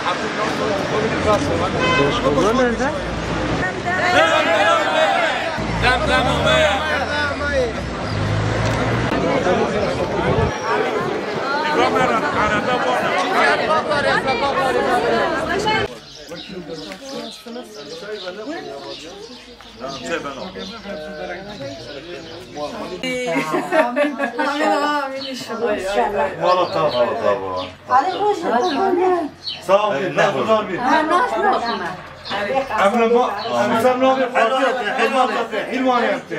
Doşkoğlu nerede? Sağ olun. Ama bu sen ne yapıyorsun? Hilvan yaptı.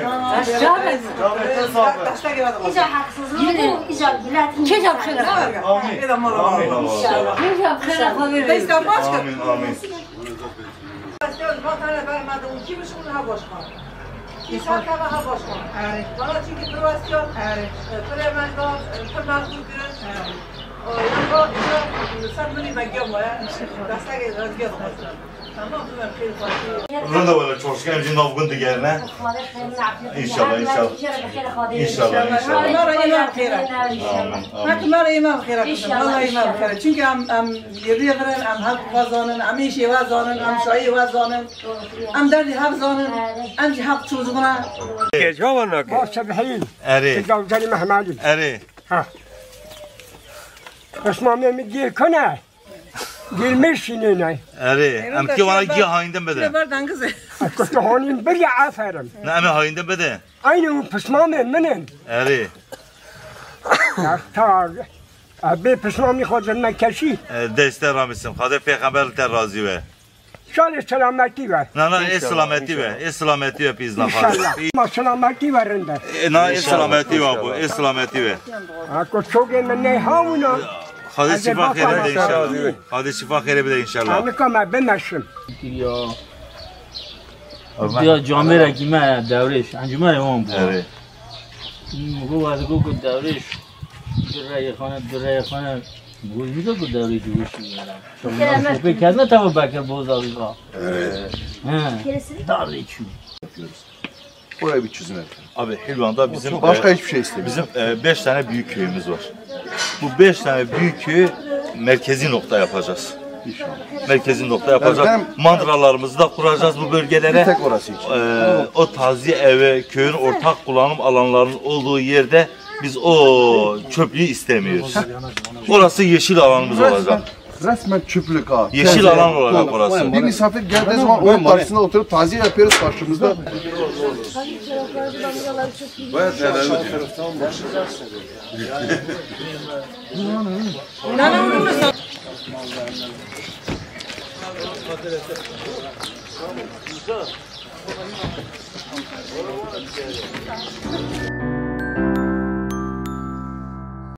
İca haksızlığı, ica bilatin. Kecap kıyır. Amin. Amin. Kecap kıyır. Amin. Amin. Burada böyle çoşkan emcin navgun diğerine. İnşallah. Hakımlar imam khira. Allah imam khira. Çünkü am yediye veren am hak vazanın, am işi vazanın, am şayı vazanın, am derdi hafzanın, am hak çocuğuna. جوانك سبحين Eri. تجاوزني محمد Eri. ها بس ما مدير كنا دير مرشينينا Eri. Em ki bana ki hayinden bede. Verden kızı. كنت هونين بريا عافرم Ne emi hayinden bede. أين بسمامي منن Eri. تا أبي بسمامي خود المكشي Deste ramisim. Kadir peygamber ter razı ve. شال سلامتي ver Na selameti ve. Selameti ve pizna إن شاء الله kadir. ما سلامتي ورنده Na selameti ve bu. Selameti ve. كنت شوقي مني هاونا Kadir şifa khayre bede inşallah. Kadir şifa khayre bede inşallah. أنا كما بمشم یا جامعه را که من دورش انجمن امام بود Eri. گو از گو دورش در خانه گوش میده که دوری جوش میارم شما شپی کردن تا بکر بوزاری را داری چون Oraya bir çözüm yapın. Abi Hilvan'da bizim Başka hiçbir şey istemiyorum. bizim 5 tane büyük köyümüz var. Bu 5 tane büyük köyü merkezi nokta yapacağız. İnşallah. Merkezi nokta yapacağız. Ben- Mandıralarımızı da kuracağız bu bölgelere. Bir tek orası için. O taziye evi, köyün ortak kullanım alanlarının olduğu yerde biz o çöplüğü istemiyoruz. Orası yeşil alanımız olacak. Resmen çöplük ha. Yeşil Tezgah, alan olarak dolu. orası. Bir misafir geldiği zaman onun karşısında oturup taziye yapıyoruz karşımızda. Bayağı değerli diyor.